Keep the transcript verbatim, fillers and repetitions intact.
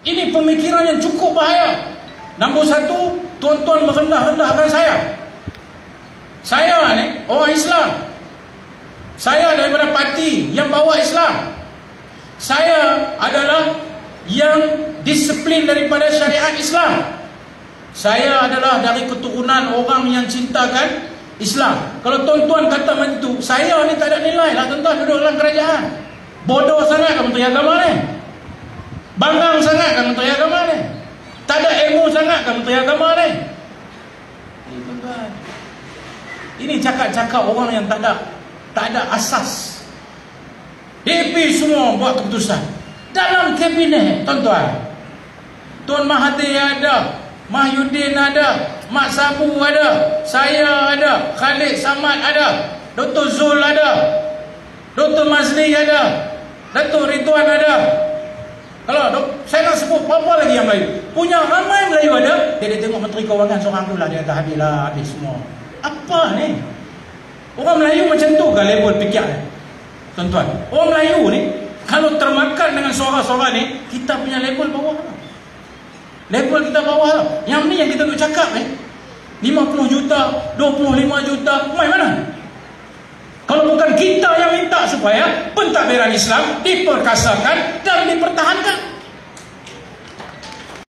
Ini pemikiran yang cukup bahaya. Nombor satu, tuan-tuan merendah-rendahkan saya. Saya ni orang Islam. Saya daripada parti yang bawa Islam. Saya adalah yang disiplin daripada syariat Islam. Saya adalah dari keturunan orang yang cintakan Islam. Kalau tuan-tuan kata macam tu, saya ni tak ada nilai lah tuan-tuan duduk dalam kerajaan. Bodoh sangat kan Menteri Agama ni. Banggang sangat kan Menteri Agama ni. Tak ada ilmu sangat kan Menteri Agama ni. Ini tuan-tuan, ini cakap-cakap orang yang tak ada tak ada asas. D P semua buat keputusan dalam kabinet, tuan-tuan. Tuan Mahathir ada, Mahyudin ada, Mak Sabu ada, saya ada, Khalid Samad ada, Doktor Zul ada, Doktor Mazli ada, Datuk Ridwan ada. Kalau dok, saya nak sebut apa lagi yang Melayu, punya ramai Melayu ada. Dia, dia tengok Menteri Kewangan seorang tu lah, dia kata habis lah, habis semua. Apa ni? Orang Melayu macam tu kan level fikir ni, tuan-tuan? Orang Melayu ni kalau termakan dengan suara-suara ni, kita punya level bawah lah. Level kita bawah lah. Yang ni yang kita nak cakap ni, lima puluh juta, dua puluh lima juta, main mana? Kalau bukan kita yang minta supaya pentadbiran Islam diperkasakan dan dipertahankan.